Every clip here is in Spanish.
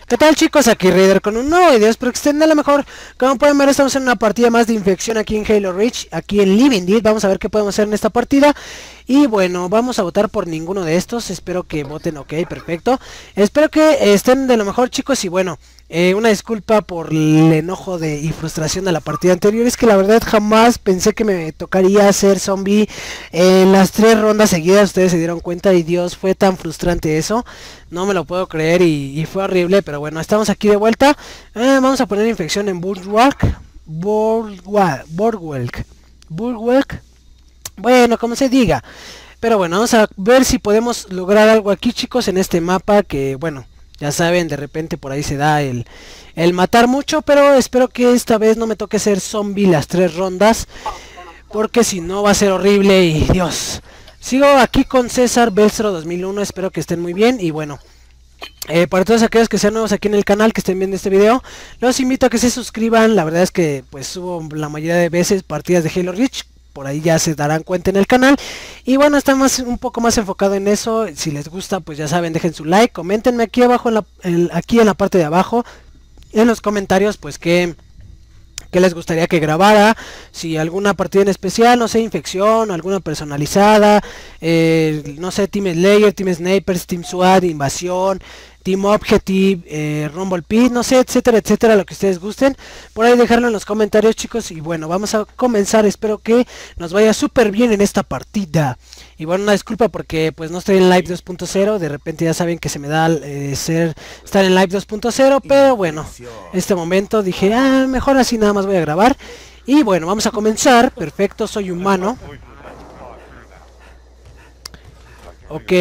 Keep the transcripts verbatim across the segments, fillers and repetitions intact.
¿Qué tal, chicos? Aquí Raider con un nuevo video, espero que estén de lo mejor. Como pueden ver, estamos en una partida más de infección aquí en Halo Reach, aquí en Living Dead. Vamos a ver qué podemos hacer en esta partida. Y bueno, vamos a votar por ninguno de estos, espero que voten ok, perfecto. Espero que estén de lo mejor, chicos, y bueno, eh, una disculpa por el enojo de, y frustración de la partida anterior. Es que la verdad jamás pensé que me tocaría ser zombie en las tres rondas seguidas. Ustedes se dieron cuenta y Dios, fue tan frustrante eso. No me lo puedo creer y, y fue horrible, pero bueno, estamos aquí de vuelta. Eh, vamos a poner infección en Bulwark. Bulwark. Bulwark. Bulwark. Bueno, como se diga. Pero bueno, vamos a ver si podemos lograr algo aquí, chicos, en este mapa que, bueno, ya saben, de repente por ahí se da el, el matar mucho, pero espero que esta vez no me toque ser zombie las tres rondas, porque si no va a ser horrible y Dios. Sigo aquí con César Belstro dos mil uno, espero que estén muy bien y bueno. Eh, para todos aquellos que sean nuevos aquí en el canal, que estén viendo este video, los invito a que se suscriban. La verdad es que pues subo la mayoría de veces partidas de Halo Reach, por ahí ya se darán cuenta en el canal. Y bueno, estamos un poco más enfocado en eso. Si les gusta, pues ya saben, dejen su like, coméntenme aquí abajo, en la, en, aquí en la parte de abajo, en los comentarios, pues que... ¿qué les gustaría que grabara? Si alguna partida en especial, no sé, infección, alguna personalizada, eh, no sé, Team Slayer, Team Snipers, Team SWAT, Invasión, Team Objective, eh, Rumble Pit, no sé, etcétera, etcétera, lo que ustedes gusten. Por ahí dejarlo en los comentarios, chicos. Y bueno, vamos a comenzar. Espero que nos vaya súper bien en esta partida. Y bueno, una disculpa porque pues no estoy en Live dos punto cero. De repente ya saben que se me da eh, ser estar en Live dos punto cero. Pero bueno, en este momento dije, ah, mejor así nada más voy a grabar. Y bueno, vamos a comenzar. Perfecto, soy humano. Ok.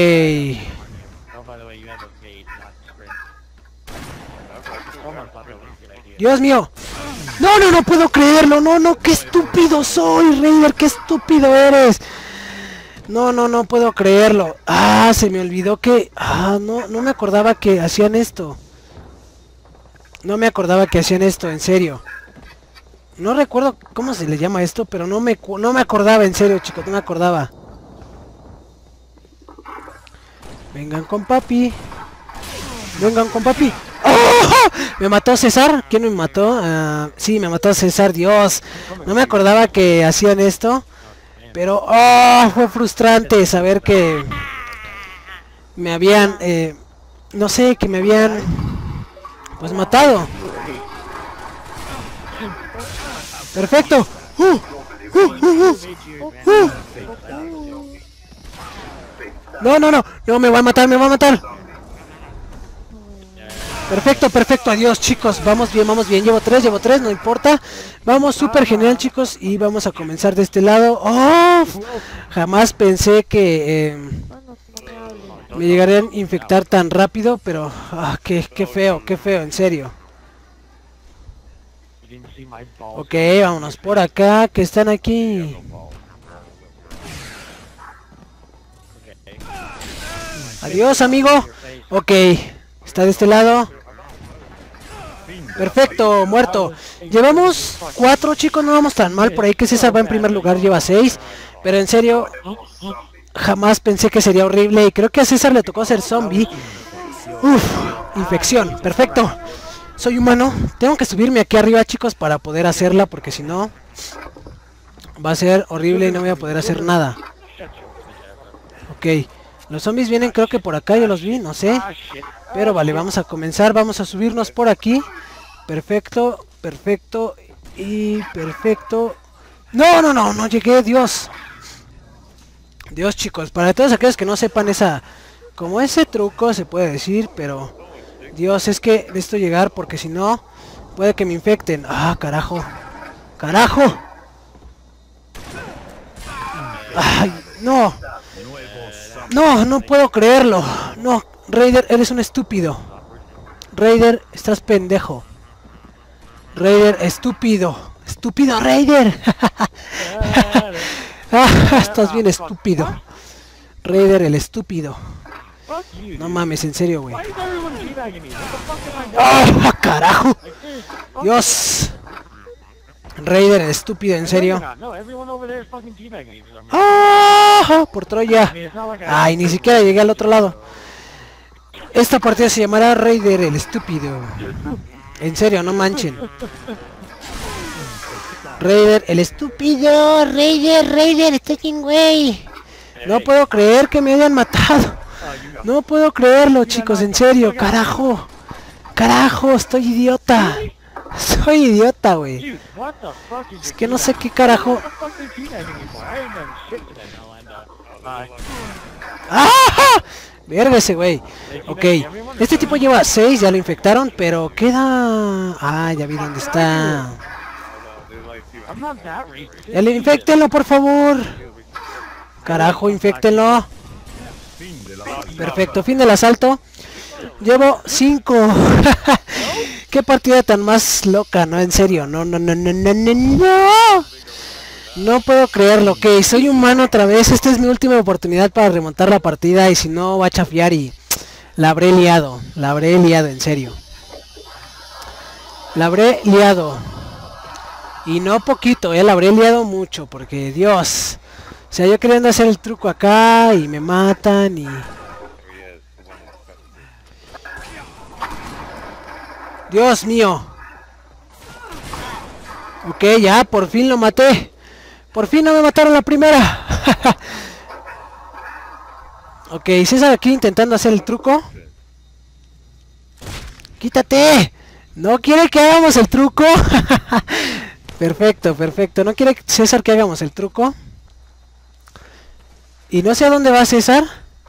Dios mío. No, no, no puedo creerlo. No, no, qué estúpido soy, Raider. Qué estúpido eres. No, no, no puedo creerlo. Ah, se me olvidó que... Ah, no, no me acordaba que hacían esto. No me acordaba que hacían esto, en serio. No recuerdo cómo se le llama esto, pero no me, no me acordaba, en serio, chicos, no me acordaba. Vengan con papi. Vengan con papi. ¡Oh! ¿Me mató César? ¿Quién me mató? Uh, sí, me mató César, Dios. No me acordaba que hacían esto. Pero, oh, fue frustrante saber que me habían, eh, no sé, que me habían, pues, matado. Perfecto. Uh, uh, uh, uh, uh. No, no, no, no, me va a matar, me va a matar. Perfecto, perfecto, adiós, chicos, vamos bien, vamos bien, llevo tres, llevo tres, no importa. Vamos súper genial, chicos, y vamos a comenzar de este lado. ¡Oh! Jamás pensé que eh, me llegarían a infectar tan rápido, pero ah, qué, qué feo, qué feo, en serio. Ok, vámonos por acá, que están aquí. Adiós, amigo. Ok, está de este lado. Perfecto, muerto. Llevamos cuatro, chicos, no vamos tan mal. Por ahí que César va en primer lugar, lleva seis. Pero en serio, jamás pensé que sería horrible. Y creo que a César le tocó ser zombie. Uf, infección, perfecto. Soy humano. Tengo que subirme aquí arriba, chicos, para poder hacerla. Porque si no, va a ser horrible y no voy a poder hacer nada. Ok, los zombies vienen creo que por acá, yo los vi, no sé. Pero vale, vamos a comenzar, vamos a subirnos por aquí. Perfecto, perfecto y perfecto. No, no, no, no llegué, Dios. Dios, chicos, para todos aquellos que no sepan esa, como ese truco se puede decir, pero Dios, es que necesito llegar porque si no puede que me infecten. Ah, carajo. Carajo. Ay, no. No, no puedo creerlo. No, Raider, eres un estúpido. Raider, estás pendejo. Raider, estúpido. Estúpido, Raider. Ah, estás bien estúpido. Raider, el estúpido. No mames, en serio, güey. ¡Ah, carajo! Dios. Raider, el estúpido, en serio. ¡Ah! Por Troya. Ay, ni siquiera llegué al otro lado. esta partida se llamará Raider el estúpido. En serio, no manchen. Raider el estúpido. Raider, Raider, está bien, güey. No puedo creer que me hayan matado. No puedo creerlo, chicos, en serio, carajo. Carajo, estoy idiota. Soy idiota, güey. Es que no sé qué carajo. ¡Ah! Verga ese güey. Ok, este tipo lleva seis, ya lo infectaron, pero queda... Ah, ya vi dónde está. Ya le infectenlo, por favor. Carajo, infectenlo. Perfecto, fin del asalto. Llevo cinco. Qué partida tan más loca, ¿no? En serio, no, no, no, no, no, no, no. No puedo creerlo, ok, soy humano otra vez. Esta es mi última oportunidad para remontar la partida y si no va a chafiar y la habré liado, la habré liado, en serio. La habré liado. Y no poquito, eh, la habré liado mucho, porque Dios. O sea, yo queriendo hacer el truco acá y me matan y... Dios mío. Ok, ya, por fin lo maté. Por fin no me mataron la primera. Ok, César aquí intentando hacer el truco. ¡Quítate! ¿No quiere que hagamos el truco? Perfecto, perfecto. ¿No quiere César que hagamos el truco? Y no sé a dónde va César.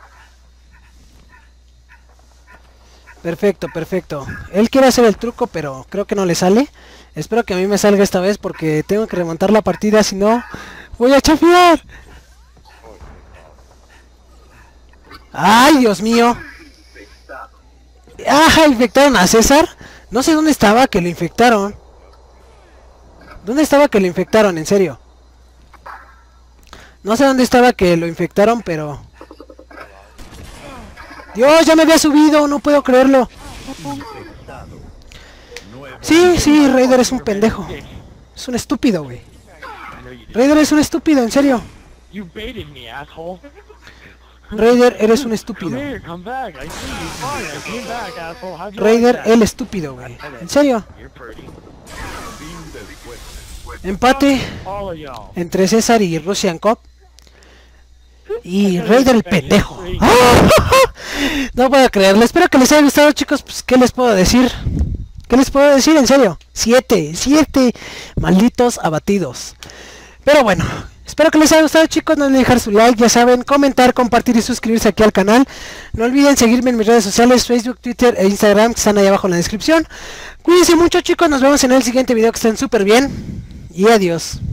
Perfecto, perfecto. Él quiere hacer el truco, pero creo que no le sale. Espero que a mí me salga esta vez porque tengo que remontar la partida, si no voy a chafiar. ¡Ay, Dios mío! ¡Ah! Infectaron a César. No sé dónde estaba que lo infectaron. ¿Dónde estaba que lo infectaron? En serio. No sé dónde estaba que lo infectaron, pero... Dios, ya me había subido, no puedo creerlo. Sí, sí, Raider es un pendejo. Es un estúpido, güey. Raider es un estúpido, en serio. Raider, eres un estúpido. Raider, el estúpido, güey. En serio. Empate entre César y Russian Cop. Y Raider el pendejo. No puedo creerlo. Espero que les haya gustado, chicos. Pues, ¿qué les puedo decir? ¿Qué les puedo decir? En serio. Siete, siete malditos abatidos. Pero bueno, espero que les haya gustado, chicos. No olviden dejar su like, ya saben, comentar, compartir y suscribirse aquí al canal. No olviden seguirme en mis redes sociales, Facebook, Twitter e Instagram, que están ahí abajo en la descripción. Cuídense mucho, chicos. Nos vemos en el siguiente video. Que estén súper bien. Y adiós.